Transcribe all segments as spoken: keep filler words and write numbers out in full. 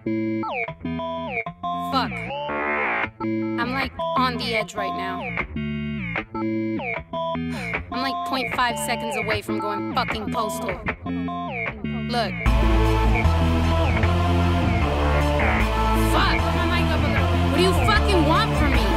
Fuck. I'm like on the edge right now. I'm like zero point five seconds away from going fucking postal. Look. Fuck. Put my mic up a little. What do you fucking want from me?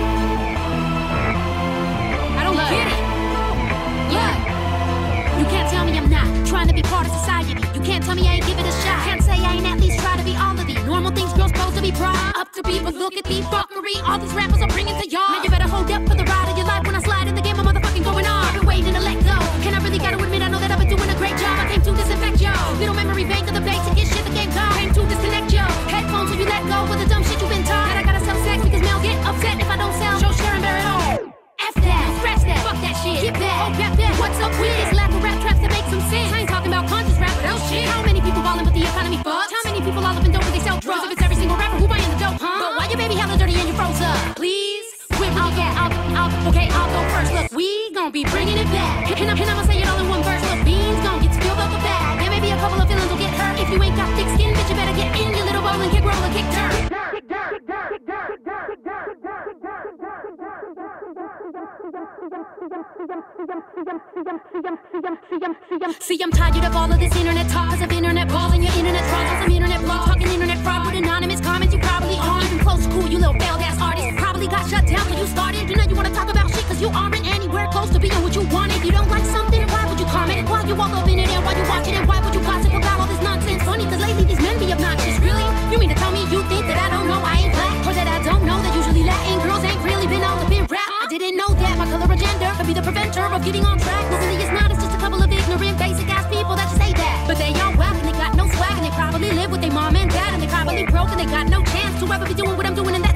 I don't Look. get it. Look. You can't tell me I'm not trying to be part of society. You can't tell me I ain't give it a shot. Can't say I ain't at least try to be all of the normal things girls supposed to be brought up to be. But look at the fuckery all these rappers are bringing to y'all. Now you better hold up for the ride of your life. When I slide in the game, I'm motherfucking going on. I've been waiting to let go. And I really gotta admit, I know that I've been doing a great job. I came to disinfect y'all. Little memory bank of the basic shit the game gone. Came to disconnect y'all. Headphones when you let go with the dumb shit you've been taught. That I gotta sell sex because Mel get upset if I don't sell. Show share and bear it all. F that, scratch that, fuck that shit. Get that, oh crap that. What's up with this lack of rap traps that make some sense? I ain't talking about conscious rap, but oh shit. How many people ballin' with the economy fucked? How many people all up in dope when they sell drugs? If it's every single rapper who buying the dope, huh? But why your baby hella dirty and you froze up? Please, quit I'll get, I'll, I'll, okay, I'll go first. Look, we gon' be bringing it back. And, I, and I'ma say it all in one verse. Look, beans gon' get spilled up a bag. There may be a couple of feelings will get hurt. If you ain't got thick skin, bitch, you better get in your little bowl and kick roll and kick turn. See, I'm tired of all of this internet talk. Cause of internet balls and your internet trolls. On some internet blog talking internet fraud with anonymous comments you probably aren't even close to cool, you little failed ass artist. Probably got shut down when you started. You know you wanna talk about shit cause you aren't anywhere close to being what you want. If you don't like something, why would you comment? Why you walk up in it and why you watch it? And why would you gossip about all this nonsense? Funny cause lately these men be obnoxious. Really? You mean to tell me you think that I don't know I ain't black? Or that I don't know that usually Latin girls ain't really been all up in rap? I didn't know that my color or gender could be the preventer of getting on track. No, really it's not, it's just a couple of ignorant basic ass people that just say that. But they all whack and they got no swag and they probably live with their mom and dad and they probably broke and they got no chance to ever be doing what I'm doing in that.